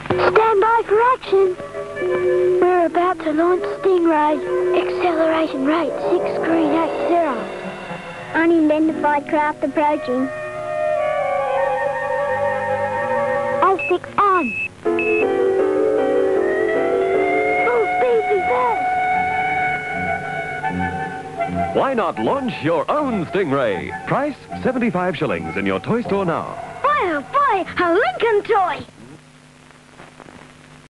Stand by for action. We're about to launch Stingray. Acceleration rate 6380. Unidentified craft approaching. O6 on. Full speed reverse. Why not launch your own Stingray? Price 75 shillings in your toy store now. Buy a Lincoln toy.